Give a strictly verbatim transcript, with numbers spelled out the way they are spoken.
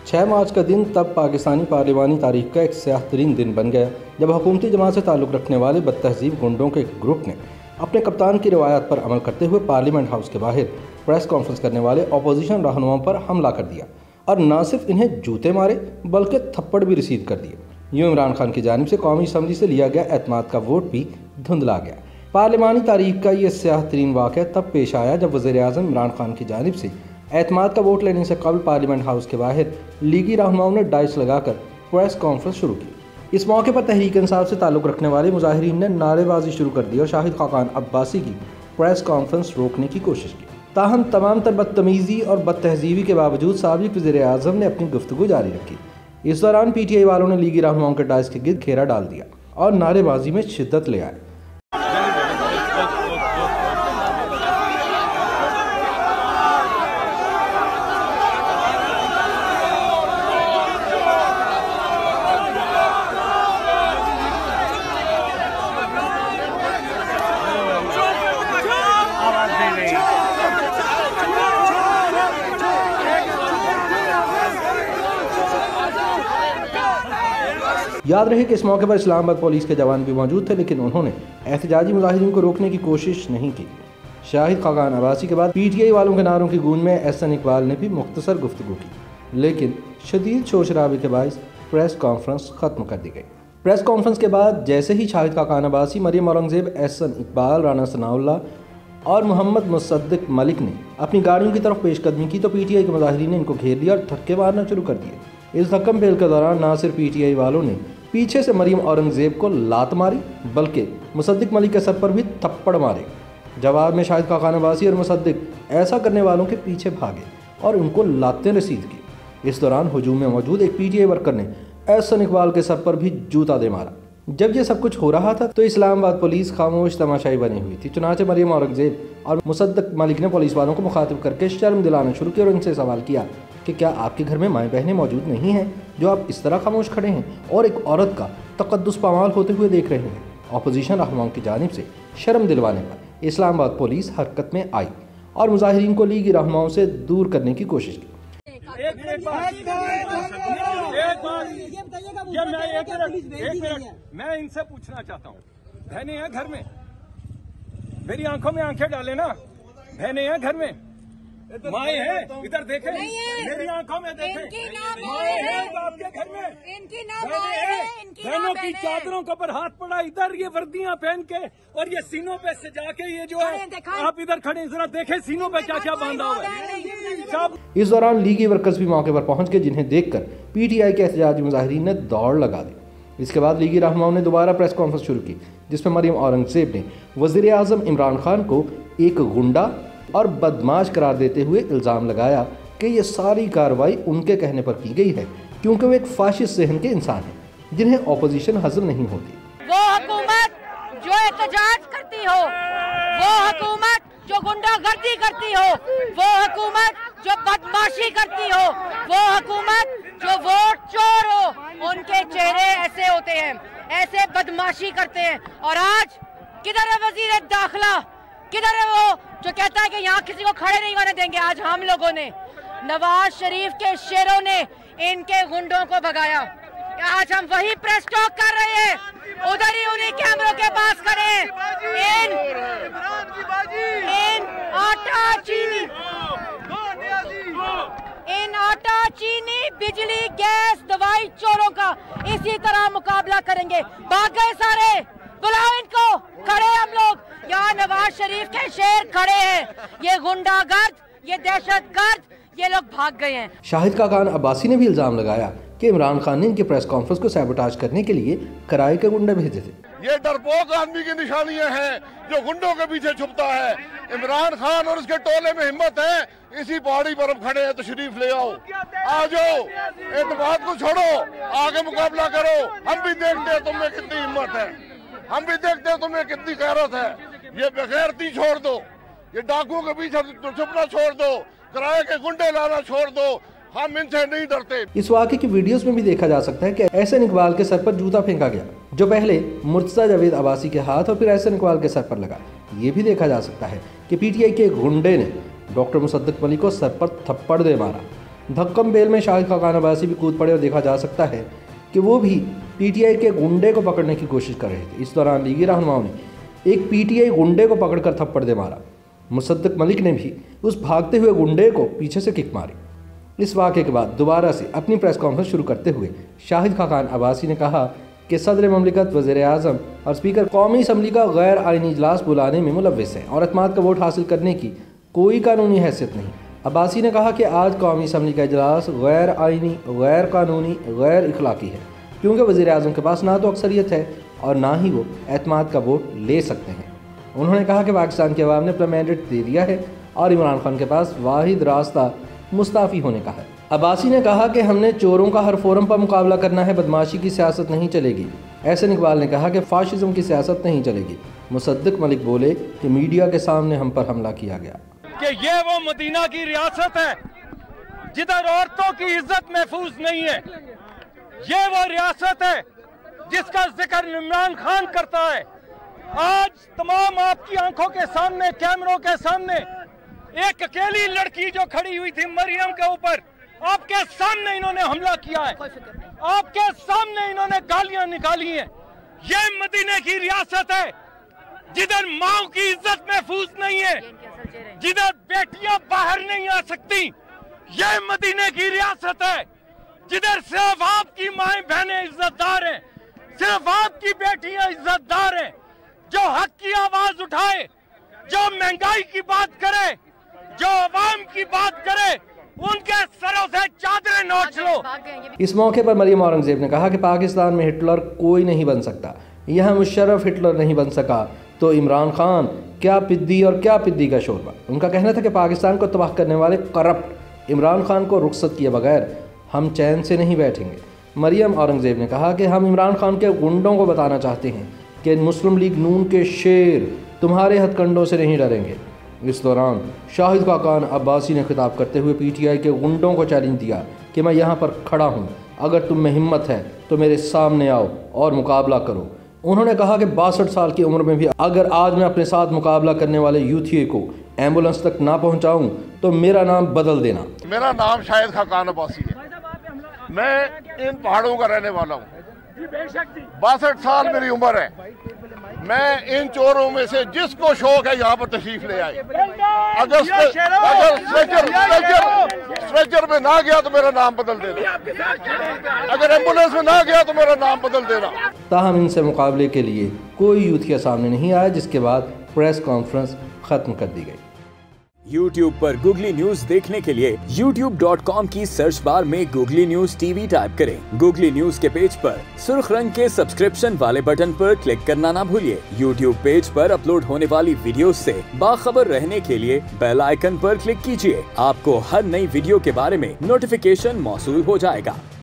छह मार्च का दिन तब पाकिस्तानी पार्लिमानी तारीख का एक स्याह तरीन दिन बन गया जब हुकूमती जमात से ताल्लुक़ रखने वाले बदतहजीब गुंडों के एक ग्रुप ने अपने कप्तान की रिवायत पर अमल करते हुए पार्लियामेंट हाउस के बाहर प्रेस कॉन्फ्रेंस करने वाले अपोजिशन रहनुमाओं पर हमला कर दिया और न सिर्फ इन्हें जूते मारे बल्कि थप्पड़ भी रिसीव कर दिए। यूँ इमरान खान की जानिब से कौमी असम्बली से लिया गया एतमाद का वोट भी धुंधला गया। पार्लिमानी तारीख का ये स्याह तरीन वाक़या तब पेश आया जब वज़ीर-ए-आज़म इमरान खान की जानिब से एतमाद का वोट लेने से कबल पार्लियामेंट हाउस के बाहर लीगी रहनुमाओं ने डाइस लगाकर प्रेस कॉन्फ्रेंस शुरू की। इस मौके पर तहरीक इंसाफ से ताल्लुक़ रखने वाले मुजाहिरीन ने नारेबाजी शुरू कर दी और शाहिद खाकान अब्बासी की प्रेस कॉन्फ्रेंस रोकने की कोशिश की। ताहम तमाम तर बदतमीज़ी और बदतहजीबी के बावजूद साबिक़ वज़ीर-ए-आज़म ने अपनी गुफ्तगू जारी रखी। इस दौरान पी टी आई वालों ने लीगी रहनुमाओं के डाइस के गिर्द घेरा डाल दिया और नारेबाजी में शिद्दत ले आए। याद रहे कि इस मौके पर इस्लामाबाद पुलिस के जवान भी मौजूद थे, लेकिन उन्होंने एहतजाजी मुजाहिदीन को रोकने की कोशिश नहीं की। शाहिद खाकान अब्बासी के बाद पी टी आई वालों के नारों की गूंज में एहसन इकबाल ने भी मुख्तसर गुफ्तगू की, लेकिन शदीद शोर शराबे के बायस प्रेस कॉन्फ्रेंस ख़त्म कर दी गई। प्रेस कॉन्फ्रेंस के बाद जैसे ही शाहिद खाकान अब्बासी, मरियम औरंगज़ेब, एहसन इकबाल, राना सनाउल्लाह और मोहम्मद मुसद्दिक मलिक ने अपनी गाड़ियों की तरफ पेशकदमी की तो पी टी आई के मुजाहिरीन ने इनको घेर लिया और धक्के मारना शुरू कर दिए। इस धक्कम पेल के दौरान न सिर्फ पी टी आई वालों ने पीछे से मरियम औरंगज़ेब को लात मारी बल्कि मुसद्दिक मलिक के सर पर भी थप्पड़ मारे। जवाब में शाहिद खाकान अब्बासी और मुसद्दिक ऐसा करने वालों के पीछे भागे और उनको लातें रसीद की। इस दौरान हुजूम में मौजूद एक पी टी आई वर्कर ने एहसन इकबाल के सर पर भी जूता दे मारा। जब ये सब कुछ हो रहा था तो इस्लामाबाद पुलिस खामोश तमाशाई बनी हुई थी। चुनाचे मरियम औरंगज़ेब और मुसद्दिक मलिक ने पुलिस वालों को मुखातिब करके शर्म दिलाना शुरू किया और उनसे सवाल किया कि क्या आपके घर में माएँ बहनें मौजूद नहीं हैं जो आप इस तरह खामोश खड़े हैं और एक औरत का तकद्दुस पामाल होते हुए देख रहे हैं। अपोजिशन रहनुमाओं की जानिब से शर्म दिलवाने पर इस्लामाबाद पुलिस हरकत में आई और मुजाहिरीन को लीगी रहनुमाओं से दूर करने की कोशिश की। एक एक बात एक बात ये मैं एक मिनट एक मिनट मैं इनसे पूछना चाहता हूँ, बहनें हैं घर में? मेरी आंखों में आंखें डाले ना, बहनें हैं घर में? माए हैं? इधर देखें, मेरी आंखों में देखें, माए हैं आपके घर में? बहनों की चादरों के ऊपर हाथ पड़ा, इधर ये वर्दियां पहन के और ये सीनों पे सजा के, ये जो है आप इधर खड़े जरा देखें सीनों पे क्या क्या बांधा हुआ है। इस दौरान लीगी वर्कर्स भी मौके पर पहुंच गए, जिन्हें देखकर पी टी आई के एहतजाजी मुजाहिरीन ने दौड़ लगा दी। इसके बाद लीगी रहनुमाओं ने दोबारा प्रेस कॉन्फ्रेंस शुरू की, जिसमें मरियम औरंगज़ेब ने वज़ीर-ए-आज़म इमरान खान को एक गुंडा और बदमाश करार देते हुए इल्ज़ाम लगाया कि ये सारी कार्रवाई उनके कहने पर की गई है क्योंकि वो एक फाशिस्ट ज़हन के इंसान हैं जिन्हें ऑपोजिशन हज़म नहीं होती। वो हुकूमत जो एहतजाज करती हो, वो हुकूमत जो गुंडागर्दी करती हो, वो हुकूमत जो बदमाशी करती हो, वो हुकूमत जो वोट चोर हो, उनके चेहरे ऐसे होते हैं, ऐसे बदमाशी करते हैं। और आज किधर है वजीर दाखिला, किधर है वो जो कहता है कि यहाँ किसी को खड़े नहीं होने देंगे? आज हम लोगों ने, नवाज शरीफ के शेरों ने इनके गुंडों को भगाया। आज हम वही प्रेस टॉक कर रहे हैं, उधर ही उन्हीं कैमरों के पास खड़े हैं। इन इन आटा चीनी इन आटा चीनी बिजली गैस दवाई चोरों का इसी तरह मुकाबला करेंगे। भाग गए सारे, बुलाओ इनको, खड़े हम लोग यहाँ, नवाज शरीफ के शेर खड़े हैं। ये गुंडागर्द, ये दहशतगर्द, ये लोग भाग गए हैं। शाहिद खाकान अब्बासी ने भी इल्जाम लगाया कि इमरान खान ने इनकी प्रेस कॉन्फ्रेंस को सैबोटाज करने के लिए किराए के गुंडे भेजे थे। ये डरपोक आदमी की निशानियां हैं जो गुंडों के पीछे छुपता है। इमरान खान और उसके टोले में हिम्मत है, इसी पहाड़ी पर खड़े हैं, तशरीफ ले आओ, आ जाओ, एतमाद को छोड़ो, आगे मुकाबला करो। हम भी देखते हैं तुम में कितनी हिम्मत है, हम भी देखते हैं तुम्हें कितनी गैरत है। ये बेगैरती छोड़ दो, ये डाकुओं के पीछे छुपना छोड़ दो, किराए के गुंडे लाना छोड़ दो, हम इनसे नहीं डरते। इस वाक़े की वीडियोस में भी देखा जा सकता है कि एहसन इकबाल के सर पर जूता फेंका गया, जो पहले मुर्तज़ा जावेद अब्बासी के हाथ और फिर एहसन इकबाल के सर पर लगा। ये भी देखा जा सकता है कि पी टी आई के गुंडे ने डॉक्टर मुसद्दिक मलिक को सर पर थप्पड़ दे मारा। धक्कम बेल में शाहिद खाकान अब्बासी भी कूद पड़े और देखा जा सकता है कि वो भी पीटीआई के गुंडे को पकड़ने की कोशिश कर रहे थे। इस दौरान लीगी रहनुमाओं ने एक पीटीआई गुंडे को पकड़कर थप्पड़ दे मारा। मुसद्दिक मलिक ने भी उस भागते हुए गुंडे को पीछे से किक मारी। इस वाक़े के बाद दोबारा से अपनी प्रेस कॉन्फ्रेंस शुरू करते हुए शाहिद खाकान अब्बासी ने कहा कि सदर ममलिकत, वज़ीर आज़म और स्पीकर कौमी असम्बली का गैर आइनी इजलास बुलाने में मुलव्विस हैं और एतमाद का वोट हासिल करने की कोई कानूनी हैसियत नहीं। अब्बासी ने कहा कि आज कौमी असम्बली का इजलास गैर आइनी, गैर कानूनी, गैर इखलाकी है, क्योंकि वज़ीर आज़म के पास ना तो अक्सरियत है और ना ही वो एतमाद का वोट ले सकते हैं। उन्होंने कहा कि पाकिस्तान की अवाम ने अपना मैंडेट दे दिया है और इमरान खान के पास वाहिद रास्ता मुस्ताफ़ी होने का है। अब्बासी ने कहा कि हमने चोरों का हर फोरम पर मुकाबला करना है, बदमाशी की सियासत नहीं चलेगी। एहसन इकबाल ने कहा कि फाशिज्म की सियासत नहीं चलेगी। मुसद्दिक मलिक बोले कि मीडिया के सामने हम पर हमला किया गया कि ये वो मदीना की रियासत है जिधर औरतों की इज्जत महफूज नहीं है। ये वो रियासत है जिसका जिक्र इमरान खान करता है। आज तमाम आपकी आंखों के सामने, कैमरों के सामने, एक अकेली लड़की जो खड़ी हुई थी मरियम के ऊपर, आपके सामने इन्होंने हमला किया है, आपके सामने इन्होंने गालियां निकाली हैं। ये मदीने की रियासत है जिधर माओ की इज्जत महफूज नहीं है, जिधर बेटियां बाहर नहीं आ सकती। ये मदीने की रियासत है जिधर सिर्फ आपकी माएं बहनें इज्जतदार हैं, सिर्फ आपकी बेटियां इज्जतदार हैं। जो हक की आवाज उठाए, जो महंगाई की बात करे, जो अवाम की बात करे, उनके सरों से चादरें नोच लो। इस मौके पर मरियम औरंगजेब ने कहा कि पाकिस्तान में हिटलर कोई नहीं बन सकता। यहाँ मुशर्रफ हिटलर नहीं बन सका तो इमरान खान क्या पिद्दी और क्या पिद्दी का शोरबा। उनका कहना था कि पाकिस्तान को तबाह करने वाले करप्ट इमरान खान को रुखसत किए बगैर हम चैन से नहीं बैठेंगे। मरियम औरंगजेब ने कहा कि हम इमरान खान के गुंडों को बताना चाहते हैं कि मुस्लिम लीग नून के शेर तुम्हारे हथकंडों से नहीं डरेंगे। इस दौरान शाहिद खाकान अब्बासी ने खिताब करते हुए पीटीआई के गुंडों को चैलेंज दिया कि मैं यहाँ पर खड़ा हूँ, अगर तुम में हिम्मत है तो मेरे सामने आओ और मुकाबला करो। उन्होंने कहा कि बासठ साल की उम्र में भी अगर आज मैं अपने साथ मुकाबला करने वाले यूथिये को एम्बुलेंस तक ना पहुँचाऊँ तो मेरा नाम बदल देना। मेरा नाम शाहिद खाकान अब्बासी है। मैं इन पहाड़ों का रहने वाला हूँ। बासठ साल मेरी उम्र है। मैं इन चोरों में से जिसको शौक है यहाँ पर तशरीफ ले आए। अगर अगर स्ट्रेचर स्ट्रेचर स्ट्रेचर में ना गया तो मेरा नाम बदल देना, अगर एम्बुलेंस में ना गया तो मेरा नाम बदल देना। ताहम इनसे मुकाबले के लिए कोई यूथिया सामने नहीं आया, जिसके बाद प्रेस कॉन्फ्रेंस खत्म कर दी गई। YouTube पर गूगली न्यूज देखने के लिए यूट्यूब डॉट कॉम की सर्च बार में गूगली न्यूज टीवी टाइप करें। गूगली न्यूज के पेज पर सुर्ख रंग के सब्सक्रिप्शन वाले बटन पर क्लिक करना ना भूलिए। YouTube पेज पर अपलोड होने वाली वीडियोस से बाखबर रहने के लिए बेल आइकन पर क्लिक कीजिए। आपको हर नई वीडियो के बारे में नोटिफिकेशन मौसूल हो जाएगा।